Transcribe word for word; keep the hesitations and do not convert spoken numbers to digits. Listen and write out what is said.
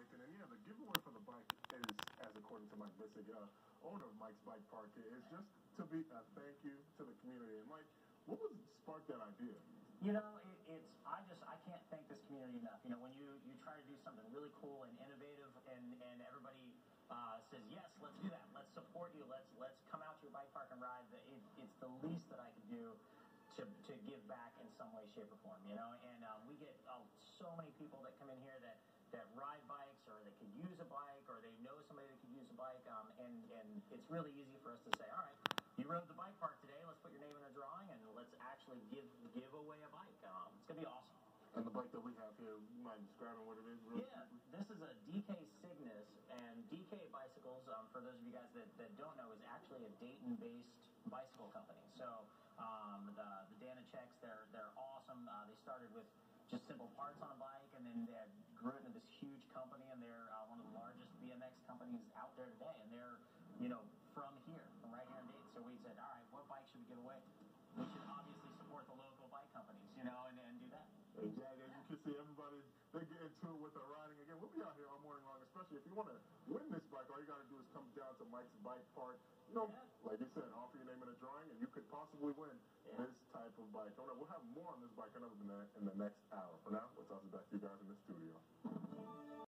Logan, and yeah, the giveaway for the bike is, as according to Mike Bissig, uh, owner of Mike's Bike Park, is just to be a thank you to the community. And Mike, what was sparked that idea? You know, it, it's I just I can't thank this community enough. You know, when you you try to do something really cool and innovative, and and everybody uh, says yes, let's do that. Let's support you. Let's let's come out to your bike park and ride. It, it's the least that I can do to to give back in some way, shape, or form. You know, and um, we get uh, so many people that come in here that. that ride bikes, or they could use a bike, or they know somebody that could use a bike, um, and, and it's really easy for us to say, all right, you rode the bike park today, let's put your name in a drawing, and let's actually give give away a bike. Um, it's going to be awesome. And the bike that we have here, you mind describing what it is? Really yeah, quickly? This is a D K Cygnus, and D K Bicycles, um, for those of you guys that, that don't know, is actually a Dayton-based bicycle company. So um, the, the Danicheks, they're, they're awesome. Uh, they started with just simple parts on a bike, and then they grew into this huge company, and they're uh, one of the largest B M X companies out there today, and they're, you know, from here, from right here in Dayton. So we said, all right, what bike should we give away? We should obviously support the local bike companies, you know, and, and do that. Exactly. As you can see, everybody, they get into it with the riding. Again, we'll be out here all morning long, especially if you want to win this bike. All you got to do is come down to Mike's Bike Park. You know, yeah. Like you said, offer your name in a drawing, and you could possibly win yeah. this type of bike. We'll have more on this bike in the, in the next hour. For now, we'll toss it back to you guys in the studio.